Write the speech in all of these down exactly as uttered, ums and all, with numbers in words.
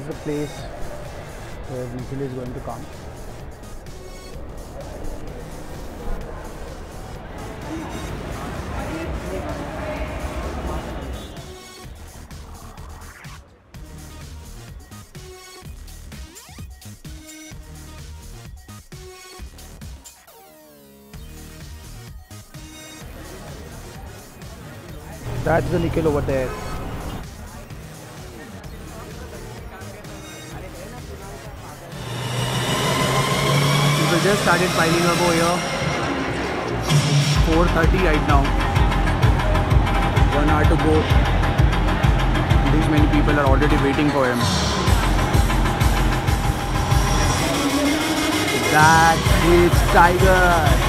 is the place where Nikhil is going to come. That's the Nikhil over there. People just started piling up over here. four thirty right now. One hour to go. These many people are already waiting for him. That is Tiger.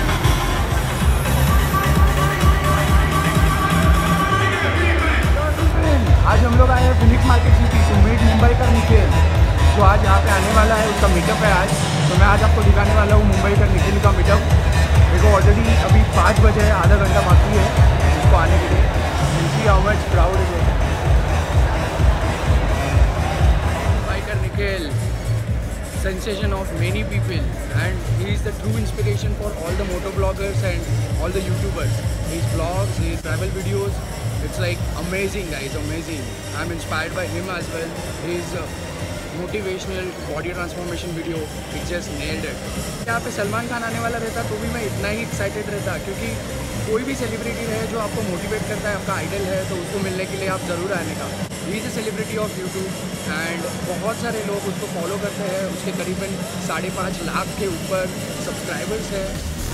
आज हम लोग आए हैं Phoenix Market City to meet Mumbai का निखिल, जो आज यहाँ पे आने वाला है। उसका मीटअप है आज, तो मैं आज आपको दिखाने वाला हूँ मुंबई का निखिल का मीटअप। देखो ऑलरेडी अभी पाँच बजे है, आधा घंटा बाकी है उसको आने के लिए। See how much crowd is Mumbai का Nikhil, sensation of many people, and he is the true inspiration for all the moto bloggers and all the YouTubers. His vlogs, his travel videos, it's like amazing guys, amazing. I'm inspired by him as well. His uh, motivational body transformation video, it just nailed it. यहाँ पे सलमान खान आने वाला रहता तो भी मैं इतना ही excited रहता, क्योंकि कोई भी सेलिब्रिटी रहे जो आपको मोटिवेट करता है, आपका आइडल है, तो उसको मिलने के लिए आप ज़रूर आने का। He is a celebrity of YouTube and बहुत सारे लोग उसको फॉलो करते हैं। उसके करीबन साढ़े पाँच लाख के ऊपर सब्सक्राइबर्स हैं।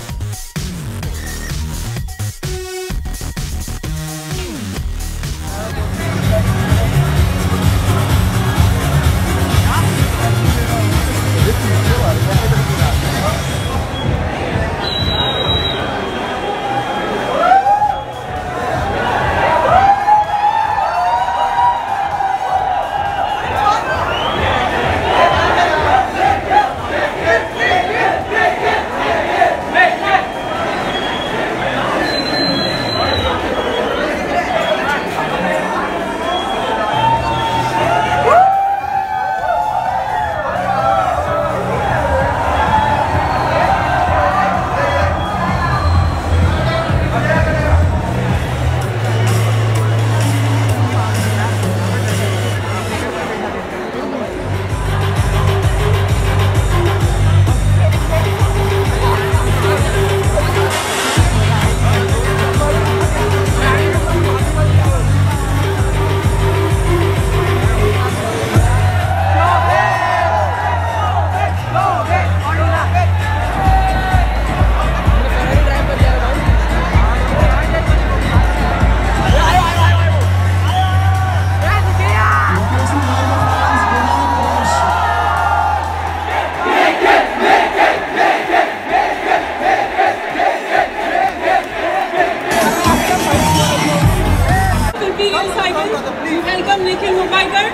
Welcome Nikhil MUMBIKER.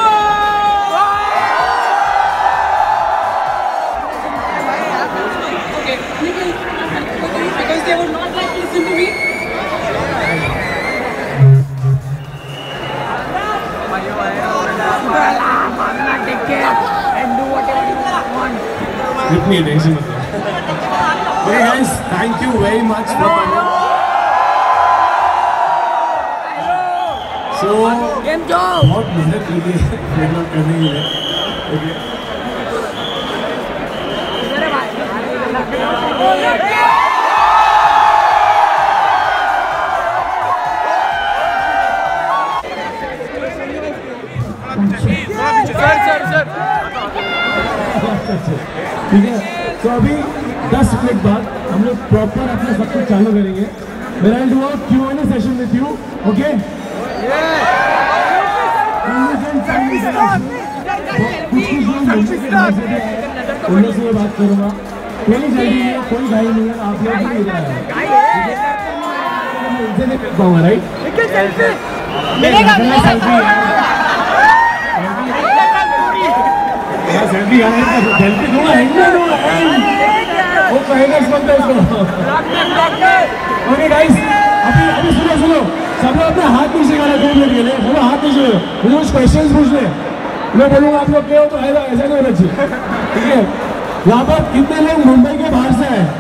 Okay, Nikhil, because they would not like to listen to me. Take care and do whatever you want. Give me attention. Hey guys, thank you very much for coming. So, बहुत मेहनत लगी है develop करने के लिए। Okay sir sir sir ठीक है, तो अभी दस मिनट बाद हम लोग प्रॉपर अपना सब कुछ चालू करेंगे। मेरा do a Q and A session with you, okay? उनमें से बात करूँगा, कोई जल्दी है, कोई घाई नहीं है, आप लोग भी इधर आए, उनसे नहीं कर पाऊँगा, राइट? सेल्फी आने का सेल्फी दूँगा, वो कहेगा इस बंदे उसको। ओके गाइस, अभी अभी सुनो सुनो, सब लोग अपने हाथ नीचे करा दो मिनट के लिए, बोलो हाथ नीचे, मुझे कुछ क्वेश्चंस पूछने। मैं बोलूँगा आप लोग क्या हो तो ऐसा ऐसा नहीं होना चाहिए, ठीक है। यहाँ पर कितने लोग मुंबई के बाहर से हैं?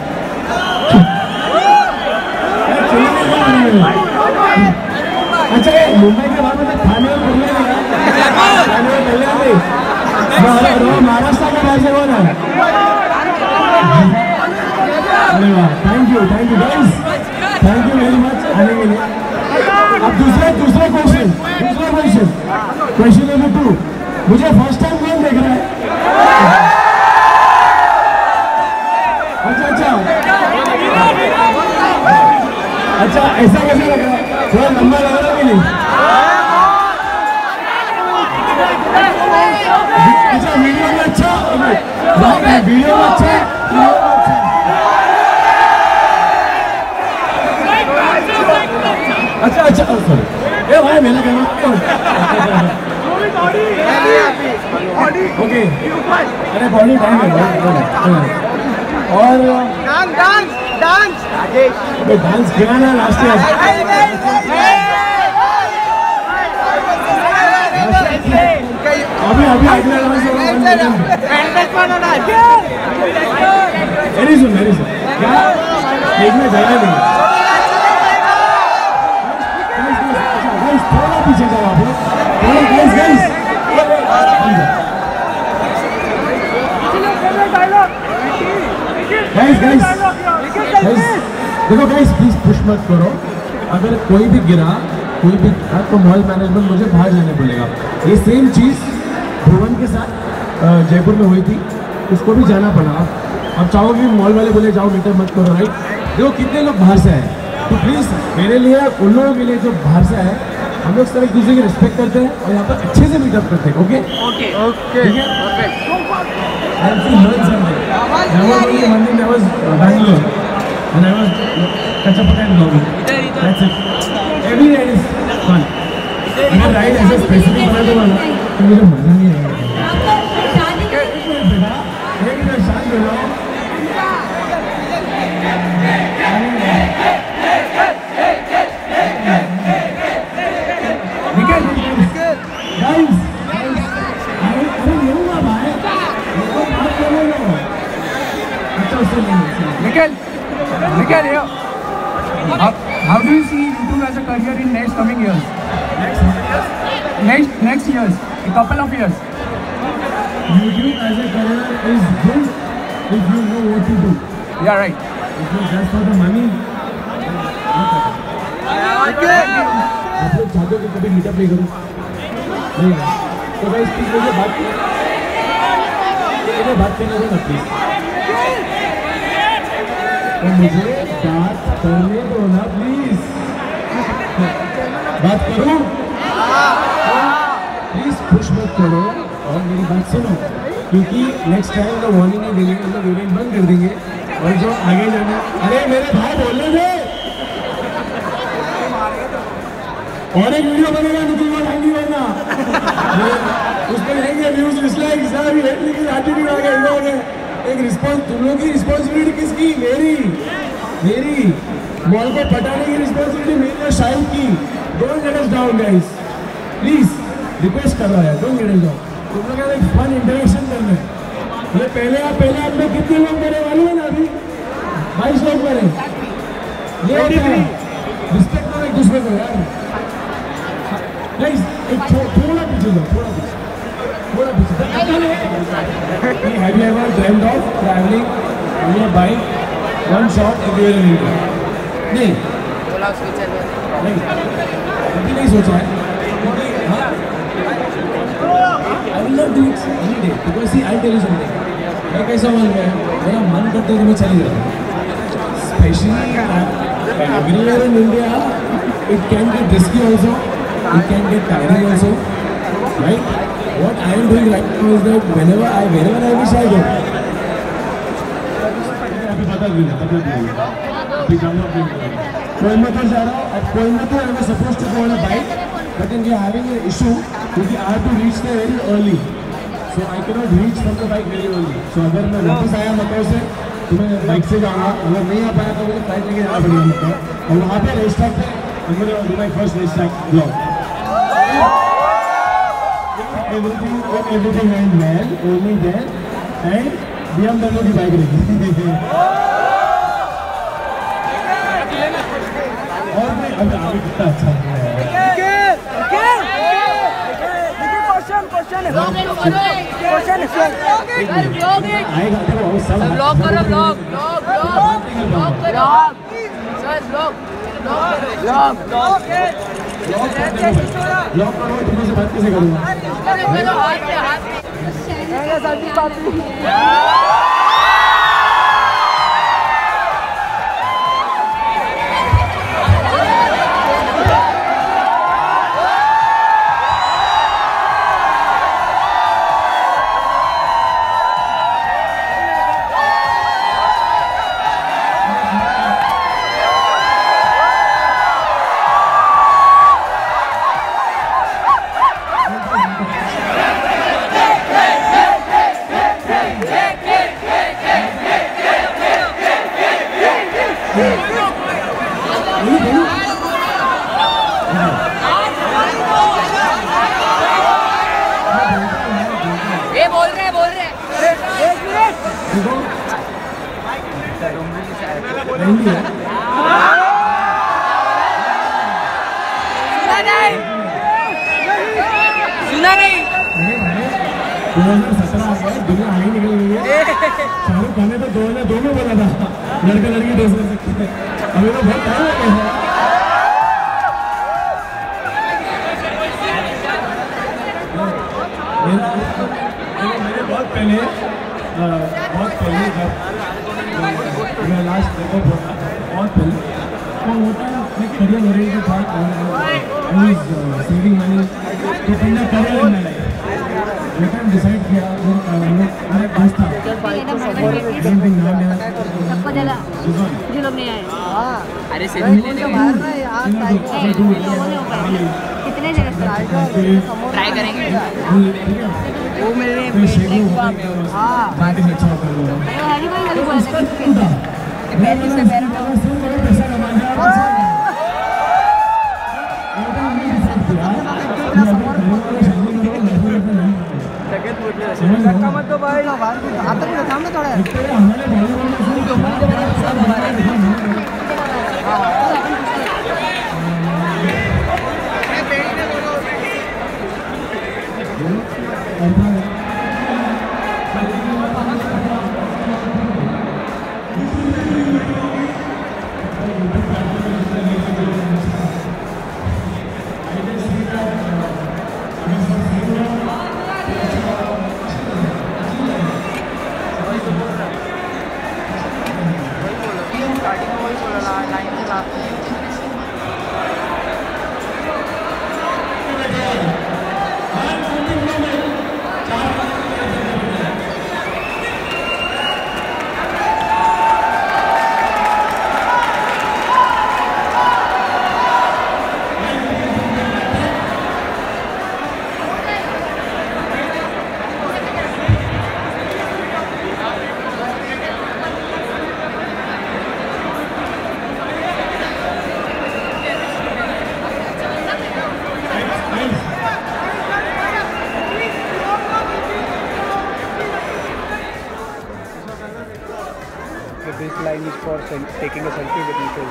अच्छा ये मुंबई के बाहर में थाने में बोलने लगा, थाने में बोलने नहीं, महाराष्ट्र के बाहर से कौन है? अरे वाह, thank you thank you guys, thank you very much आने के लिए। अब दूसरा दूसरा क्वेश्चन दूसरा क्वेश्चन क्वेश्चन नंबर टू, मुझे फर्स्ट टाइम कौन देख रहा है? अच्छा अच्छा अच्छा ऐसा कैसा लग रहा है? थोड़ा लंबा लग रहा है कि नहीं? अच्छा वीडियो में अच्छा, वीडियो में अच्छा, अच्छा अच्छा सॉरी ए भाई मेरा कहना ओके, अरे बॉडी टाइम है और डांस डांस डांस किया ना लास्ट ईयर, अभी अभी अगले वेरी सुन वेरी सुन क्या देखने जगह नहीं, थोड़ा पीछे जाओ आप लोग, guys guys guys guys guys देखो गाइस प्लीज पुश मत करो, अगर कोई भी गिरा कोई भी तो मॉल मैनेजमेंट मुझे बाहर जाने बोलेगा। ये सेम चीज़ भुवन के साथ जयपुर में हुई थी, उसको भी जाना पड़ा। अब चाहोगे मॉल वाले बोले जाओ मीटअप मत करो, राइट? देखो कितने लोग बाहर से आए, तो प्लीज़ मेरे लिए उन लोगों के लिए जो बाहर से आए, हम लोग सब एक दूसरे की रिस्पेक्ट करते हैं और यहाँ पर अच्छे से मीटअप करते हैं। ओके ओके ओके ठीक है। Bangalore and I was Kachapaka and Logi. That's it. Every ride is fun. अगर राइड ऐसा स्पेसिफिक बना तो बना तो मुझे मजा नहीं आएगा। एक मिनट शांत हो जाओ। निकल निकल गाइस अरे अरे ये हुआ भाई वो बात करो ना। अच्छा उससे निकल निकल यो। How do you see YouTube as a career in next coming years? Next next next years, a couple of years. YouTube as a career is good if you know what to do. Yeah, right. If you just for the money. Okay. आप लोग चाहते हो कि कभी meetup नहीं करूँ? नहीं ना। तो गाइस प्लीज मुझे बात मुझे बात करने दो ना प्लीज। तो मुझे बात करने दो ना प्लीज। बात करूं? प्लीज पुश मत करो और मेरी बात सुनो, क्योंकि नेक्स्ट टाइम तो वार्निंग नहीं देंगे, मतलब वीडियो बंद कर देंगे और जो आगे जाना। अरे मेरे भाई बोलने दे, और एक वीडियो बनेगा निखिल को थैंक यू करना, उसमें रहेंगे व्यूज डिसलाइक सर ये लेकिन एटीट्यूड आ गया, इन लोगों ने एक रिस्पॉन्स, तुम लोगों की रिस्पॉन्सिबिलिटी किसकी? मेरी मेरी मॉल को पटाने की रिस्पॉन्सिबिलिटी मेरी और शाहिद की। Don't let us down guys, please request कर रहा है, डोंट लेट अस डाउन। तुम लोग एक फन इंटरेक्शन करना है। ये पहले आप पहले आप लोग कितने लोग मेरे वाले हैं ना? अभी बाईस लोग मेरे। ये रिस्पेक्ट करो एक दूसरे को यार। गाइस एक थोड़ा पीछे जाओ, थोड़ा पीछे थोड़ा पीछे। Have you ever dreamed of traveling on your bike one shot everywhere in India? नहीं नहीं कभी नहीं सोचा है, क्योंकि हाँ I will not do it any day because see I'll tell you something, मैं कैसा मन में मेरा मन करता है तो मैं चली जाता हूँ, especially everywhere in India it can get risky also, it can get tiring also, right? What I am doing right now is that whenever I wherever I wish I go. अभी बता दीजिए, बता दीजिए। अभी जाऊँगा अपने कोयम्बतूर जा रहा हूँ। At Coimbatore I was supposed to go on a bike, but then we are having an issue क्योंकि I have to reach there very early, so I cannot reach from the bike very early. So अगर मैं वापस आया मकाऊ से तो मैं bike से जाऊँगा, अगर नहीं आ पाया तो मुझे फ्लाइट लेके जाना पड़ेगा। और वहाँ पे रेस ट्रैक पे I'm going to do my first race track vlog. everything everything went well, only then, and B M W की बाइक रही। और मैं अब आगे कितना अच्छा है। क्वेश्चन क्वेश्चन है क्वेश्चन है आएगा देखो सब ब्लॉग करो ब्लॉग ब्लॉग ब्लॉग करो sir blog blog blog blog करो तुमसे से बात कैसे करूँगा? करो करो हाथ पे हाथ पे ये बोल रहे बोल रहे एक मिनट सुना नहीं दो हजार सत्रह आ गया, दुनिया आगे निकल गई है। शाहरुख खान ने तो दो हजार दो में बोला था लड़का लड़की ड्रेस कर सकते हैं, अभी तो बहुत टाइम हो गया है। मैंने बहुत पहले बहुत पहले जब मैं लास्ट देखो बहुत पहले तो होता है मैं करियर ओरिएंटेड के बाद सेविंग मनी तो पहले करियर में लाइफ लेकिन डिसाइड किया मेरे पास था लेकिन नाम मेरा सबको जला जो लोग नहीं आए अरे से कितने जगह ट्राई करेंगे वो मेरे हाँ अच्छा कर लो हरी भाई हरी बोला पैंतीस से पैर पैसा कमाना धक्का मत दो भाई आता नहीं थाम ना थोड़ा This line is for taking a selfie with Nikhil.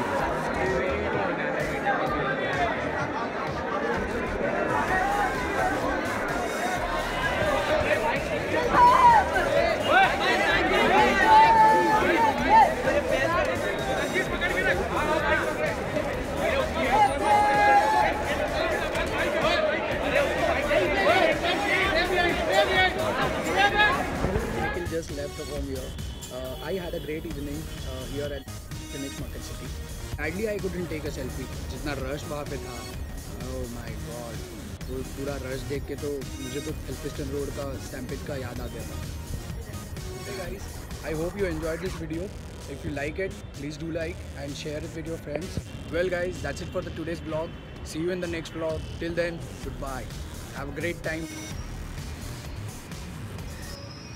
Just left from here. Uh, I had a great evening uh, here at Phoenix Market City. Sadly, I couldn't take a selfie. जितना rush वहाँ पे था, oh my god, वो पूरा rush देख के तो मुझे तो एल्फिस्टन रोड का स्टैम्पिड का याद आ गया था. Okay guys, I hope you enjoyed this video. If you like it, please do like and share it with your friends. Well guys, that's it for the today's vlog. See you in the next vlog. Till then, goodbye. Have a great time.